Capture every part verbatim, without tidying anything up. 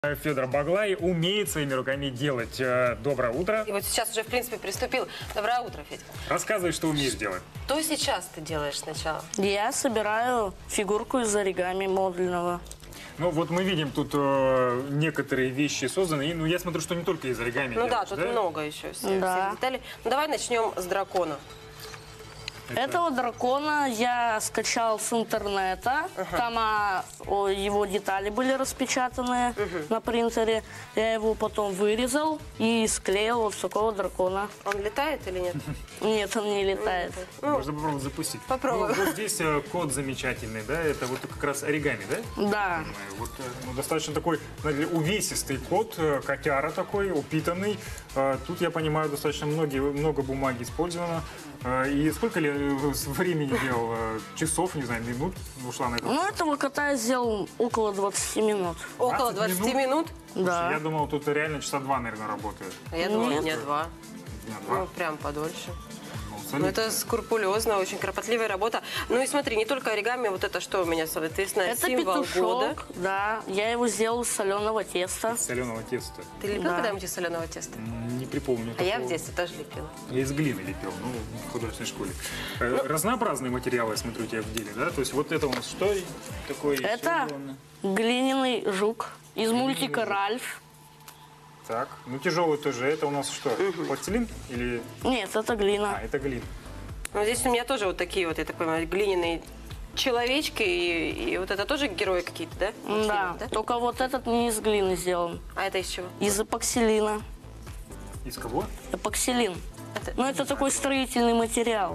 Федор Баглай умеет своими руками делать. Доброе утро. И вот сейчас уже, в принципе, приступил. Доброе утро, Федя. Рассказывай, что умеешь делать. Что сейчас ты делаешь сначала? Я собираю фигурку из оригами модульного. Ну вот мы видим тут э, некоторые вещи созданы. И, ну я смотрю, что не только из оригами. Ну делаешь, да, тут да? много еще всех, Да. всех деталей. Ну давай начнем с дракона. Это... Этого дракона я скачал с интернета. Ага. Там а, о, его детали были распечатаны Угу. на принтере. Я его потом вырезал и склеил вот такого дракона. Он летает или нет? Нет, он не летает. Ну, Можно попробовать запустить. Попробуй. Ну, вот здесь э, код замечательный, да? Это вот как раз оригами, да? Да. Понимаю. Вот, э, ну, достаточно такой, знаете, увесистый код, э, котяра такой, упитанный. Э, тут, я понимаю, достаточно многие, много бумаги использовано. Э, и сколько ли э, времени делал? Э, часов, не знаю, минут ушла на это? Ну, этого кота я сделал около двадцати минут. около двадцати минут? Да. Я думал, тут реально часа два, наверное, работает. А я думала, Нет. дня два. Дня два. Ну, прям подольше. Ну, Ну, солидно. это скрупулезно, очень кропотливая работа. Ну и смотри, не только оригами, вот это что у меня, соответственно, Это символ года. петушок, да. Я его сделал из соленого теста. Соленого теста. Ты лепил Да. когда-нибудь из соленого теста? М, Не припомню. А я такого. в детстве тоже лепила. Я из глины лепил, ну, в художественной школе. Э, Разнообразные материалы, я смотрю, у тебя в деле, да? То есть вот это у нас что такое? Это Что глиняный жук из мультика «Ральф». Так, ну тяжелый тоже. Это у нас что? Пластилин или... Нет, это глина. А, это глина. Ну, здесь у меня тоже вот такие вот, я так понимаю, глиняные человечки. И, и вот это тоже герои какие-то, да? Да, Мультфильмов, да? только вот этот не из глины сделан. А это из чего? Из эпоксилина. Из кого? Эпоксилин. Это- Ну, это такой строительный материал.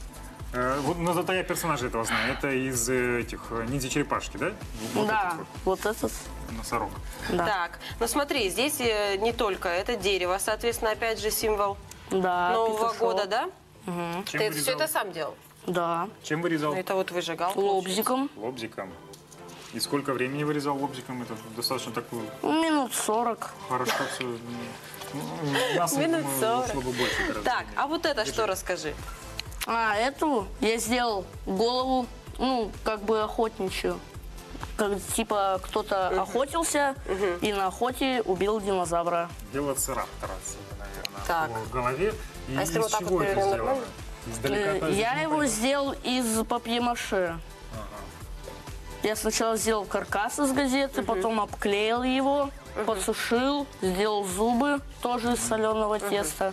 Э, вот, но зато я персонажа этого знаю. Это из э, этих э, ниндзя-черепашки, да? Вот Да, этот вот этот. вот носорог. Да, Так, ну смотри, здесь э, не только это дерево, соответственно, опять же символ да, Нового петушок. года, да? Мгм. Чем Ты вырезал? все это сам делал? Да, Чем вырезал? Ну, это вот выжигал. лобзиком. Лобзиком. И сколько времени вырезал лобзиком? Это достаточно такую Ну, минут сорок. хорошо все. Нас, Минут думаю, сорок. ушло бы больше гораздо Так, времени. а вот это что, расскажи. А, эту я сделал голову, ну, как бы охотничью. Как, типа, кто-то охотился и на охоте убил динозавра. Дело цераптора, наверное, Так. по голове. И А если из вот так чего вот это перевернуть, сделано? можно? Издалека Э, относится, Я не его понятно. сделал из папье-маше. Я сначала сделал каркас из газеты, потом обклеил его, подсушил, сделал зубы тоже из соленого теста,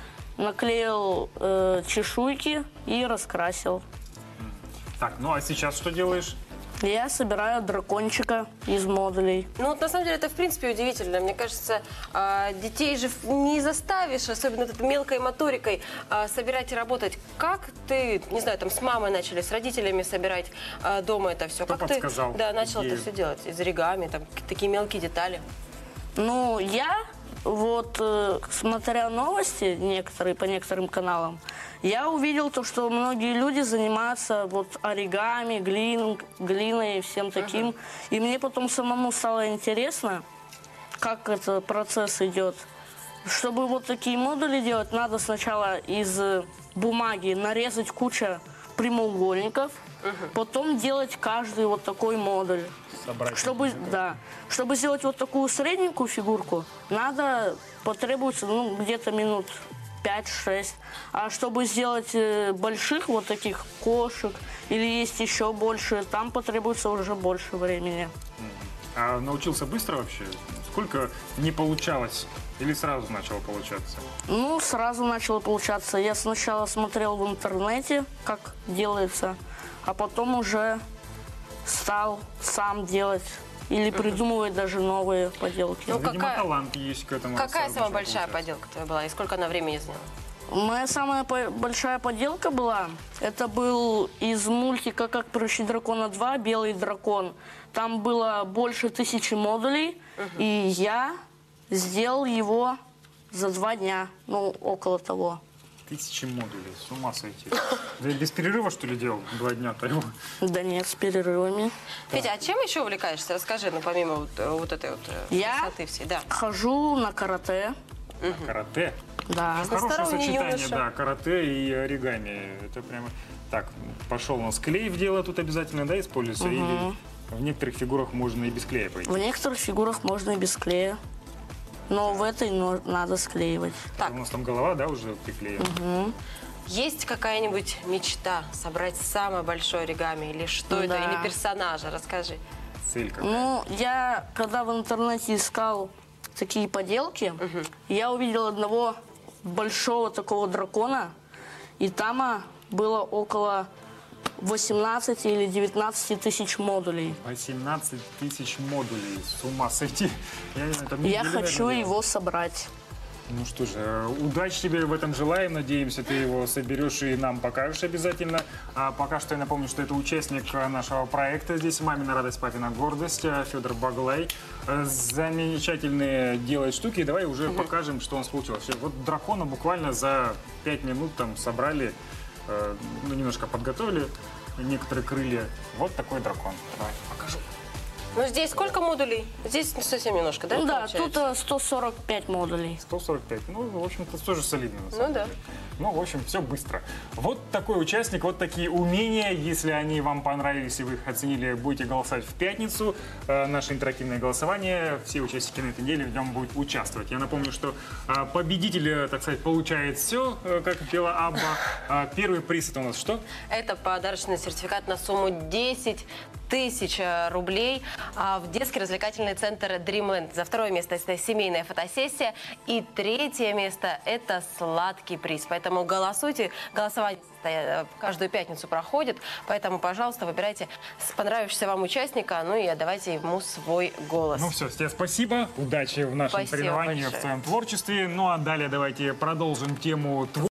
наклеил э, чешуйки и раскрасил. Так, ну а сейчас что делаешь? Я собираю дракончика из модулей. Ну вот на самом деле это в принципе удивительно. Мне кажется, а, детей же не заставишь, особенно вот этой мелкой моторикой, а, собирать и работать. Как ты, не знаю, там с мамой начали, с родителями собирать а, дома это все? Кто Как подсказал ты да, начал это идею? все делать? Из оригами, там к- такие мелкие детали. Ну, я вот, э, смотря новости некоторые по некоторым каналам, я увидел то, что многие люди занимаются вот оригами, глин, глиной и всем таким. И мне потом самому стало интересно, как этот процесс идет. Чтобы вот такие модули делать, надо сначала из э, бумаги нарезать кучу прямоугольников, потом делать каждый вот такой модуль. Собрать. Чтобы, да, чтобы сделать вот такую средненькую фигурку, надо, потребуется ну, где-то минут пять-шесть. А чтобы сделать э, больших вот таких кошек или есть еще больше, там потребуется уже больше времени. А научился быстро вообще? Сколько не получалось? Или сразу начало получаться? Ну, сразу начало получаться. Я сначала смотрел в интернете, как делается, а потом уже стал сам делать или придумывать даже новые поделки. Ну, Видимо, какая- талант есть к этому. Какая сразу самая начало большая получаться. поделка твоя была и сколько она времени заняла? Моя самая по- большая поделка была, это был из мультика «Как приручить дракона два» «Белый дракон». Там было больше тысячи модулей, и я сделал его за два дня, ну, около того. Тысячи модулей, с ума сойти. Да без перерыва, что ли, делал два дня-то его? Да нет, с перерывами. Петя, а чем еще увлекаешься? Расскажи, ну помимо вот, э, вот этой вот э, Я? красоты всей. Да. Хожу на карате, Карате. да. Хорошее Разносторонний сочетание, юноша. да, карате и оригами. Это прямо... Так, пошел у нас клей в дело тут обязательно, да, используется? Или В некоторых фигурах можно и без клея пойти. В некоторых фигурах можно и без клея. Но в этой но, надо склеивать. Так, У нас там голова, да, уже приклеена. есть какая-нибудь мечта собрать самое большое оригами? Или что это? Да. Или персонажа? Расскажи. Цель какая? Ну, я, когда в интернете искал такие поделки, я увидел одного большого такого дракона, и там а, было около восемнадцати или девятнадцати тысяч модулей. восемнадцать тысяч модулей. С ума сойти. Я, не знаю, там Я неделю, хочу наверное, его собрать. Ну что же, э, удачи тебе в этом желаем. Надеемся, ты его соберешь и нам покажешь обязательно. А пока что я напомню, что это участник э, нашего проекта. Здесь «Мамина радость, папина гордость» э, Федор Баглай. Э, Замечательные делает штуки. Давай уже покажем, что у нас получилось. Вот дракона буквально за пять минут там собрали, э, ну, немножко подготовили некоторые крылья. Вот такой дракон. Давай, покажу. Ну, здесь сколько модулей? Здесь совсем немножко, да? Ну да, получается? тут а, сто сорок пять модулей. сто сорок пять. Ну, в общем-то, тоже солидно. На самом Ну да. деле. Ну, в общем, все быстро. Вот такой участник, вот такие умения. Если они вам понравились и вы их оценили, будете голосовать в пятницу. Э, наше интерактивное голосование. Все участники на этой неделе в нем будут участвовать. Я напомню, что э, победитель, э, так сказать, получает все, э, как пела Абба. А первый приз это у нас что? Это подарочный сертификат на сумму десять тысяч рублей а, в детский развлекательный центр Dreamland. За второе место это семейная фотосессия. И третье место это сладкий приз. Поэтому голосуйте. Голосование э, каждую пятницу проходит. Поэтому, пожалуйста, выбирайте понравившегося вам участника. Ну и отдавайте ему свой голос. Ну все, тебе спасибо. Удачи в нашем Спасибо соревновании, большое. в своем творчестве. Ну а далее давайте продолжим тему творчества.